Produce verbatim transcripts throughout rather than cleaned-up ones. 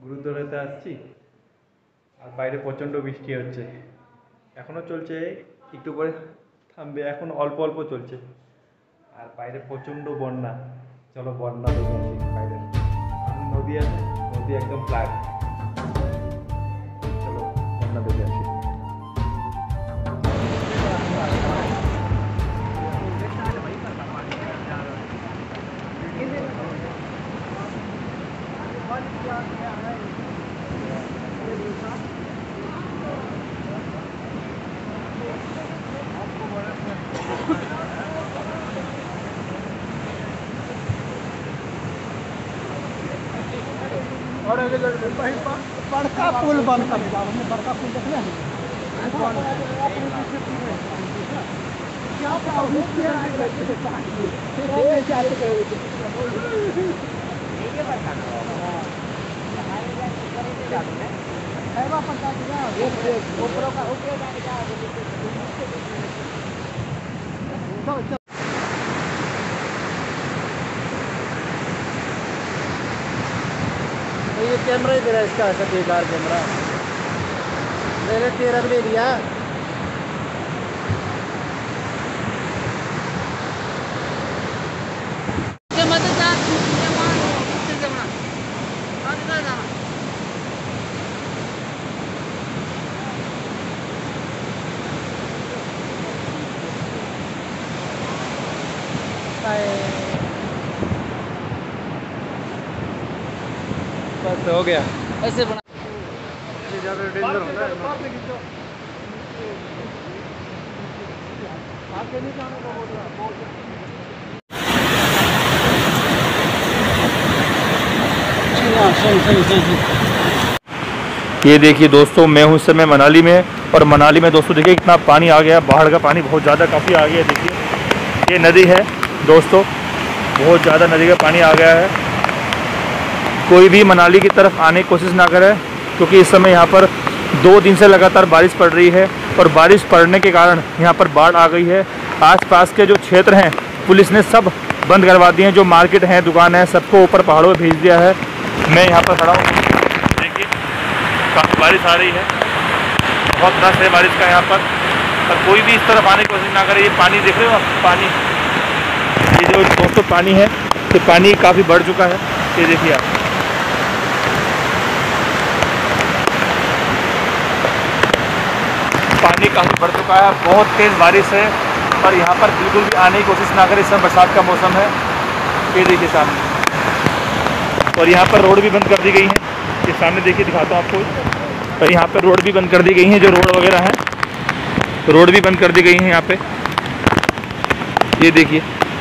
গুরুদ্বারাতে আসছি আর বাইরে প্রচণ্ড বৃষ্টি হচ্ছে, এখনও চলছে, একটু পরে থামবে, এখন অল্প অল্প চলছে আর বাইরে প্রচণ্ড বন্যা। চলো বন্যা দেখে আসি বাইরে। নদী আছে, নদী একদম ফ্ল্যাট, চলো বন্যা দেখে আসি। और बड़का पुल बंद कर दिया, बड़का पुल देखना है ये कैमरा ही तेरा इसका ऐसा बेकार कैमरा मैंने तेरा भी ले लिया। बस हो गया, ऐसे बना ज़्यादा डेंजर होता है। ये देखिए दोस्तों, मैं हूँ इस समय मनाली में, और मनाली में दोस्तों देखिए कितना पानी आ गया, बाढ़ का पानी बहुत ज़्यादा काफ़ी आ गया। देखिए ये नदी है दोस्तों, बहुत ज़्यादा नदी का पानी आ गया है। कोई भी मनाली की तरफ आने की कोशिश ना करे, क्योंकि इस समय यहाँ पर दो दिन से लगातार बारिश पड़ रही है, और बारिश पड़ने के कारण यहाँ पर बाढ़ आ गई है। आसपास के जो क्षेत्र हैं पुलिस ने सब बंद करवा दिए हैं, जो मार्केट हैं, दुकान है, सबको ऊपर पहाड़ों में भेज दिया है। मैं यहाँ पर खड़ा हूँ, देखिए काफ़ी बारिश आ रही है, बहुत रश है बारिश का यहाँ पर। और कोई भी इस तरफ आने की कोशिश ना करे। ये पानी देख रहे हो आप, पानी, ये जो दोस्तों पानी है, तो पानी काफ़ी बढ़ चुका है, ये देखिए आप। पानी काफ़ी बढ़ चुका है, बहुत तेज़ बारिश है, और यहाँ पर बिल्कुल भी आने की कोशिश ना करें। इस समय बरसात का मौसम है, ये देखिए सामने, और यहाँ पर रोड भी बंद कर दी गई है। ये सामने देखिए, दिखाता हूँ आपको, और यहाँ पर रोड भी बंद कर दी गई हैं, जो रोड वगैरह हैं, रोड भी बंद कर दी गई हैं यहाँ पे, ये देखिए।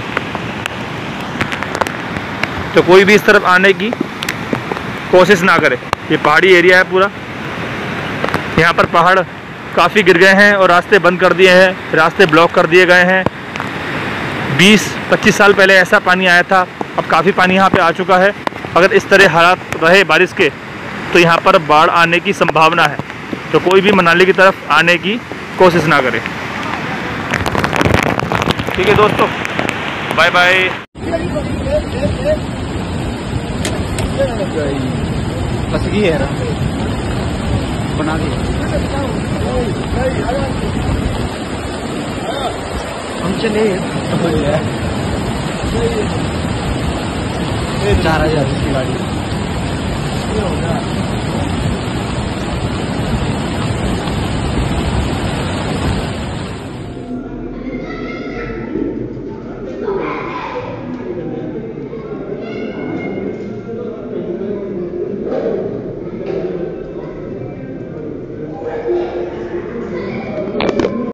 तो कोई भी इस तरफ आने की कोशिश ना करे। ये पहाड़ी एरिया है पूरा, यहाँ पर पहाड़ काफ़ी गिर गए हैं और रास्ते बंद कर दिए हैं, रास्ते ब्लॉक कर दिए गए हैं। बीस पच्चीस साल पहले ऐसा पानी आया था, अब काफ़ी पानी यहाँ पे आ चुका है। अगर इस तरह हालात रहे बारिश के, तो यहाँ पर बाढ़ आने की संभावना है। तो कोई भी मनाली की तरफ आने की कोशिश ना करे। ठीक है दोस्तों, बाय बाय। बस ये है बना दिया हम चले चार हजार की गाड़ी।